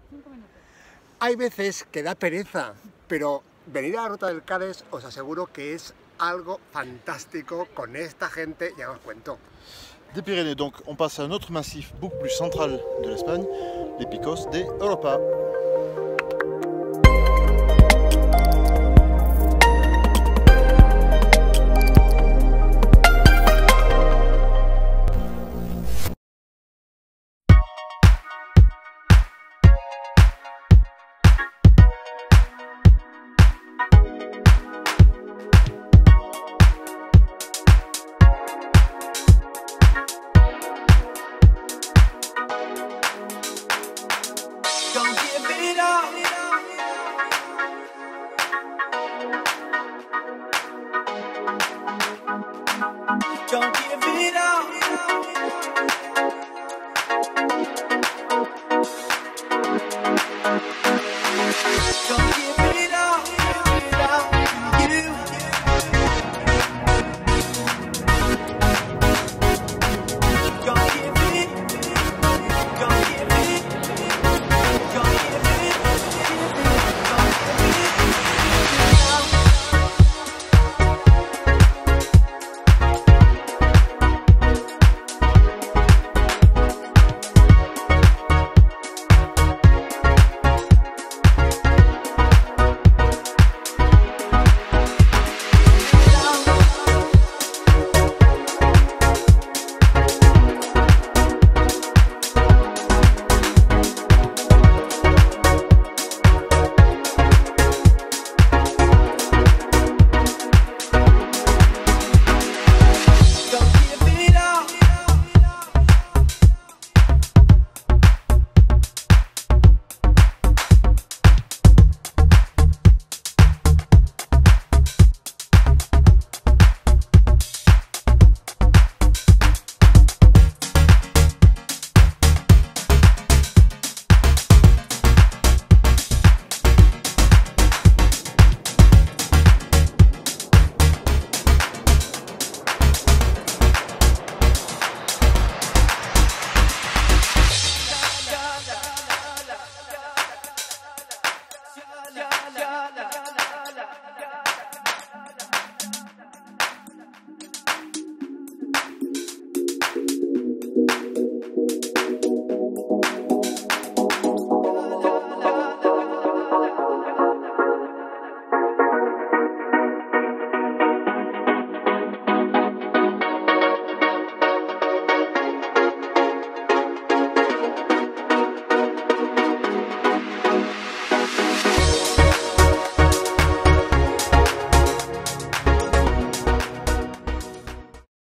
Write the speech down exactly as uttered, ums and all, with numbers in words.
Hay veces que da pereza, pero venir a la ruta del Cádiz os aseguro que es algo fantástico con esta gente, ya os cuento. Des Pyrénées, donc on passe à un autre massif beaucoup plus central de l'Espagne, les Picos de Europa.